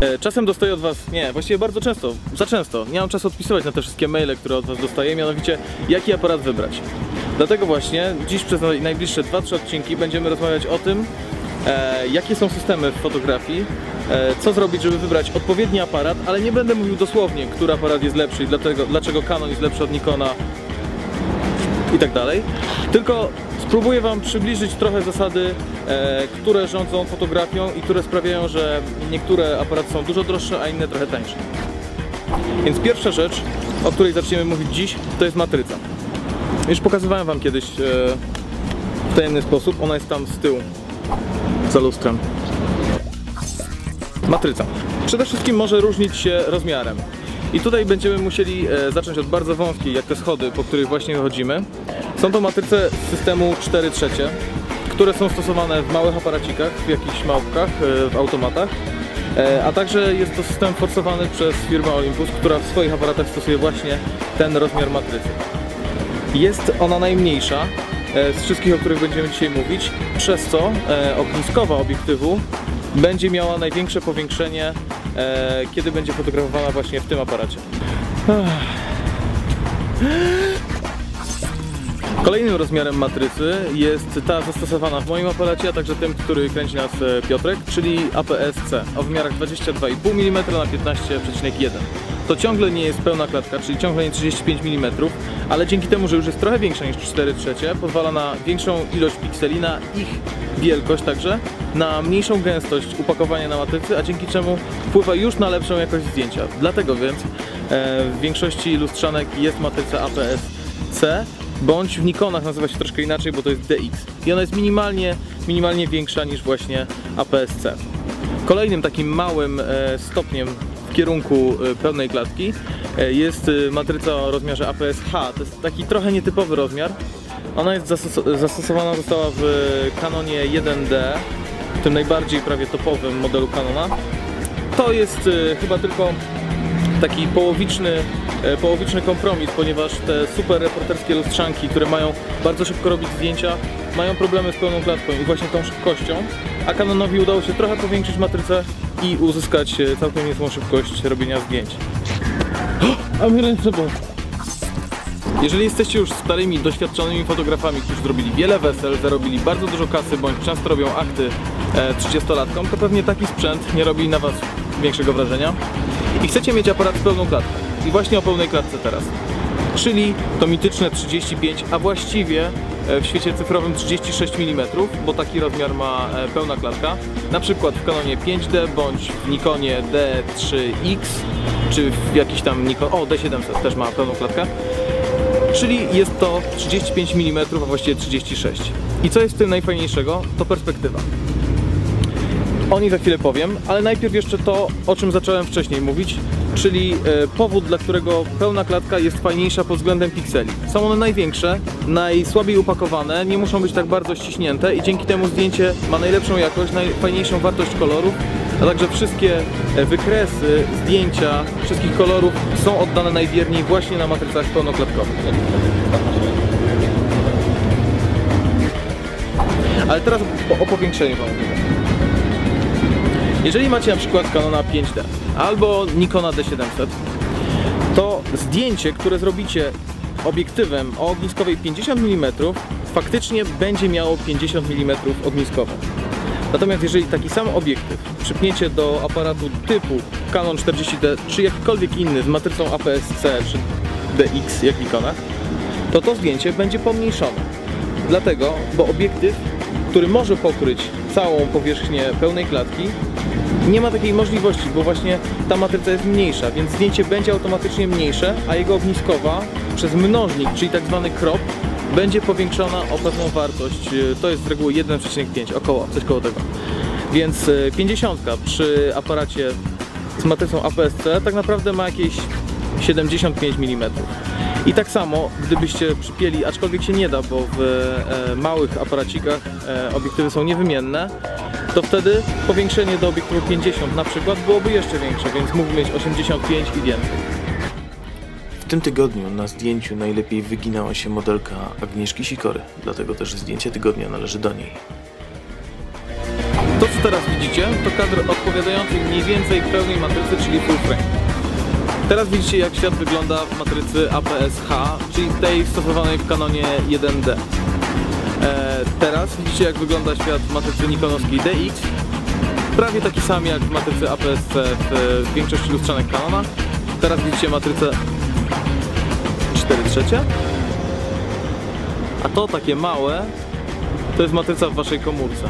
Czasem dostaję od was, nie, właściwie bardzo często, za często, nie mam czasu odpisywać na te wszystkie maile, które od was dostaję, mianowicie jaki aparat wybrać. Dlatego właśnie dziś przez najbliższe 2-3 odcinki będziemy rozmawiać o tym, jakie są systemy w fotografii, co zrobić, żeby wybrać odpowiedni aparat, ale nie będę mówił dosłownie, który aparat jest lepszy i dlaczego Canon jest lepszy od Nikona i tak dalej, tylko spróbuję wam przybliżyć trochę zasady, które rządzą fotografią i które sprawiają, że niektóre aparaty są dużo droższe, a inne trochę tańsze. Więc pierwsza rzecz, o której zaczniemy mówić dziś, to jest matryca. Już pokazywałem wam kiedyś w tajemny sposób, ona jest tam z tyłu, za lustrem. Matryca. Przede wszystkim może różnić się rozmiarem. I tutaj będziemy musieli zacząć od bardzo wąskiej, jak te schody, po których właśnie wychodzimy. Są to matryce z systemu 4/3, które są stosowane w małych aparacikach, w jakichś małpkach, w automatach. A także jest to system forsowany przez firmę Olympus, która w swoich aparatach stosuje właśnie ten rozmiar matrycy. Jest ona najmniejsza z wszystkich, o których będziemy dzisiaj mówić, przez co ogniskowa obiektywu będzie miała największe powiększenie, kiedy będzie fotografowana właśnie w tym aparacie. Kolejnym rozmiarem matrycy jest ta zastosowana w moim aparacie, a także tym, który kręci nas Piotrek, czyli APS-C o wymiarach 22,5 mm na 15,1 mm. To ciągle nie jest pełna klatka, czyli ciągle nie 35 mm, ale dzięki temu, że już jest trochę większa niż 4/3, pozwala na większą ilość pikseli, na ich wielkość także, na mniejszą gęstość upakowania na matrycy, a dzięki czemu wpływa już na lepszą jakość zdjęcia. Dlatego więc w większości lustrzanek jest matryca APS-C, bądź w Nikonach nazywa się troszkę inaczej, bo to jest DX. I ona jest minimalnie większa niż właśnie APS-C. Kolejnym takim małym stopniem w kierunku pełnej klatki jest matryca o rozmiarze APS-H. To jest taki trochę nietypowy rozmiar. Ona jest zastosowana została w Canonie 1D, tym najbardziej prawie topowym modelu Canona. To jest chyba tylko taki połowiczny kompromis, ponieważ te super reporterskie lustrzanki, które mają bardzo szybko robić zdjęcia, mają problemy z pełną klatką i właśnie tą szybkością, a Canonowi udało się trochę powiększyć matrycę i uzyskać całkiem niezłą szybkość robienia zdjęć. A mi ręce bolą. Jeżeli jesteście już starymi, doświadczonymi fotografami, którzy zrobili wiele wesel, zarobili bardzo dużo kasy, bądź często robią akty 30-latkom, to pewnie taki sprzęt nie robi na was większego wrażenia. I chcecie mieć aparat z pełną klatką. I właśnie o pełnej klatce teraz. Czyli to mityczne 35, a właściwie w świecie cyfrowym 36 mm, bo taki rozmiar ma pełna klatka. Na przykład w Canonie 5D, bądź w Nikonie D3X, czy w jakiś tam Nikon, D700 też ma pełną klatkę. Czyli jest to 35 mm, a właściwie 36. I co jest w tym najfajniejszego? To perspektywa. O niej za chwilę powiem, ale najpierw jeszcze to, o czym zacząłem wcześniej mówić, czyli powód, dla którego pełna klatka jest fajniejsza pod względem pikseli. Są one największe, najsłabiej upakowane, nie muszą być tak bardzo ściśnięte i dzięki temu zdjęcie ma najlepszą jakość, najfajniejszą wartość kolorów, a także wszystkie wykresy zdjęcia wszystkich kolorów są oddane najwierniej właśnie na matrycach pełnoklatkowych. Ale teraz o powiększeniu wam mówię. Jeżeli macie na przykład Canona 5D albo Nikona D700, to zdjęcie, które zrobicie obiektywem o ogniskowej 50 mm, faktycznie będzie miało 50 mm ogniskowe. Natomiast jeżeli taki sam obiektyw przypniecie do aparatu typu Canon 40D czy jakikolwiek inny z matrycą APS-C czy DX jak w Nikonach, to zdjęcie będzie pomniejszone. Dlatego, bo obiektyw, który może pokryć całą powierzchnię pełnej klatki, nie ma takiej możliwości, bo właśnie ta matryca jest mniejsza, więc zdjęcie będzie automatycznie mniejsze, a jego ogniskowa przez mnożnik, czyli tak zwany crop, będzie powiększona o pewną wartość. To jest z reguły 1,5, coś koło tego. Więc 50 przy aparacie z matrycą APS-C tak naprawdę ma jakieś 75 mm. I tak samo, gdybyście przypięli, aczkolwiek się nie da, bo w małych aparacikach obiektywy są niewymienne, to wtedy powiększenie do obiektywu 50 na przykład byłoby jeszcze większe, więc mógłby mieć 85 i więcej. W tym tygodniu na zdjęciu najlepiej wyginała się modelka Agnieszki Sikory, dlatego też zdjęcie tygodnia należy do niej. To, co teraz widzicie, to kadr odpowiadający mniej więcej pełnej matrycy, czyli full frame. Teraz widzicie, jak świat wygląda w matrycy APS-H, czyli tej stosowanej w Canonie 1D. Teraz widzicie, jak wygląda świat w matrycy nikonowskiej DX. Prawie taki sam jak w matrycy APS-C w większości lustrzanek Canona. Teraz widzicie matrycę 4/3. A to takie małe, to jest matryca w waszej komórce.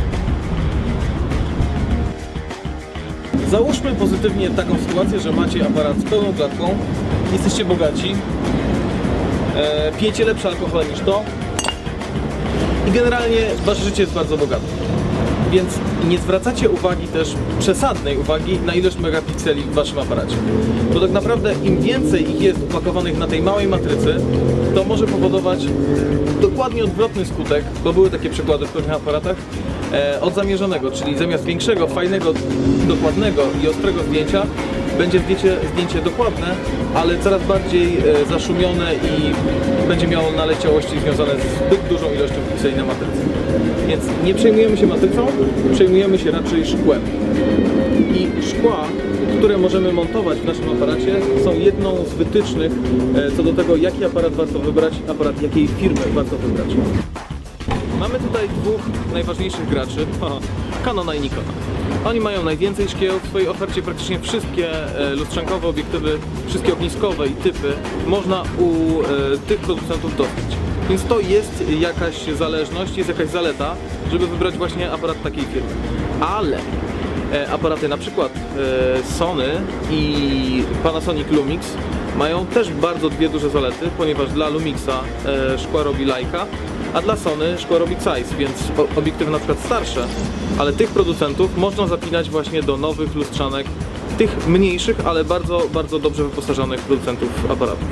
Załóżmy pozytywnie taką sytuację, że macie aparat z pełną klatką, jesteście bogaci, pijecie lepsze alkohole niż to i generalnie wasze życie jest bardzo bogate. Więc nie zwracacie uwagi też, przesadnej uwagi, na ilość megapikseli w waszym aparacie. Bo tak naprawdę im więcej ich jest upakowanych na tej małej matrycy, to może powodować dokładnie odwrotny skutek, bo były takie przykłady w pewnych aparatach, od zamierzonego, czyli zamiast większego, fajnego, dokładnego i ostrego zdjęcia, będzie zdjęcie dokładne, ale coraz bardziej zaszumione i będzie miało naleciałości związane z zbyt dużą ilością pikseli na matrycy. Więc nie przejmujemy się matrycą, przejmujemy się raczej szkłem. I szkła, które możemy montować w naszym aparacie, są jedną z wytycznych co do tego, jaki aparat warto wybrać, aparat jakiej firmy warto wybrać. Mamy tutaj dwóch najważniejszych graczy, Canona i Nikona. Oni mają najwięcej szkieł w swojej ofercie, praktycznie wszystkie lustrzankowe obiektywy, wszystkie ogniskowe i typy można u tych producentów dostać. Więc to jest jakaś zależność, jest jakaś zaleta, żeby wybrać właśnie aparat takiej firmy. Ale aparaty na przykład Sony i Panasonic Lumix mają też bardzo dwie duże zalety, ponieważ dla Lumixa szkła robi Leica, a dla Sony szkło robi Zeiss, więc obiektywy na przykład starsze, ale tych producentów można zapinać właśnie do nowych lustrzanek, tych mniejszych, ale bardzo, bardzo dobrze wyposażonych producentów aparatów.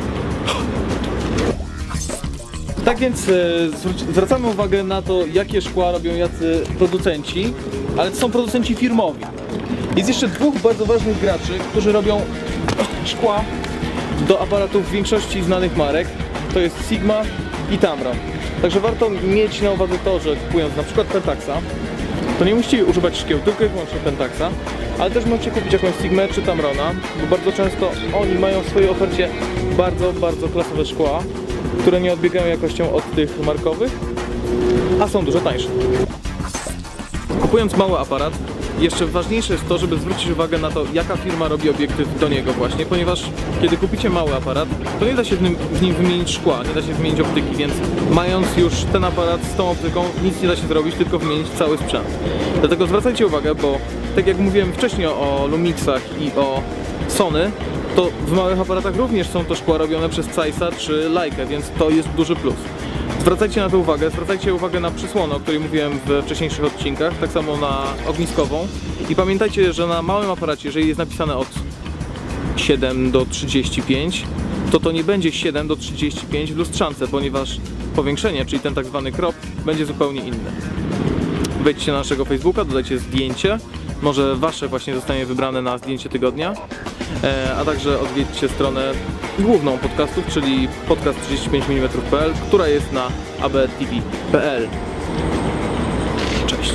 Tak więc zwracamy uwagę na to, jakie szkła robią jacy producenci, ale to są producenci firmowi. Jest jeszcze dwóch bardzo ważnych graczy, którzy robią szkła do aparatów większości znanych marek. To jest Sigma i Tamron. Także warto mieć na uwadze to, że kupując na przykład Pentaxa, to nie musicie używać szkieł tylko i wyłącznie Pentaxa, ale też możecie kupić jakąś Sigmę czy Tamrona, bo bardzo często oni mają w swojej ofercie bardzo, bardzo klasowe szkła, które nie odbiegają jakością od tych markowych, a są dużo tańsze. Kupując mały aparat, jeszcze ważniejsze jest to, żeby zwrócić uwagę na to, jaka firma robi obiektyw do niego właśnie, ponieważ kiedy kupicie mały aparat, to nie da się w nim wymienić szkła, nie da się wymienić optyki, więc mając już ten aparat z tą optyką, nic nie da się zrobić, tylko wymienić cały sprzęt. Dlatego zwracajcie uwagę, bo tak jak mówiłem wcześniej o Lumixach i o Sony, to w małych aparatach również są to szkła robione przez Zeissa czy Leica, więc to jest duży plus. Zwracajcie na to uwagę, zwracajcie uwagę na przysłonę, o której mówiłem w wcześniejszych odcinkach, tak samo na ogniskową. I pamiętajcie, że na małym aparacie, jeżeli jest napisane od 7 do 35, to nie będzie 7 do 35 w lustrzance, ponieważ powiększenie, czyli ten tak zwany crop, będzie zupełnie inny. Wejdźcie na naszego Facebooka, dodajcie zdjęcie, może wasze właśnie zostanie wybrane na zdjęcie tygodnia, a także odwiedźcie stronę główną podcastów, czyli podcast35mm.pl, która jest na abtv.pl. Cześć!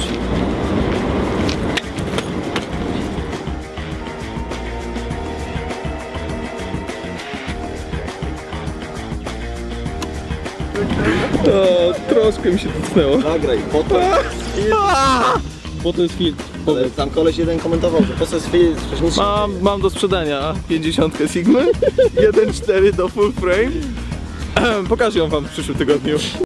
O, troszkę mi się dotknęło. Nagraj, po Bo to jest filtr. Ale tam koleś jeden komentował, że po co jest filtr, przecież nic Mam do sprzedania 50 Sigmy, 1.4 do full frame. Pokażę ją wam w przyszłym tygodniu.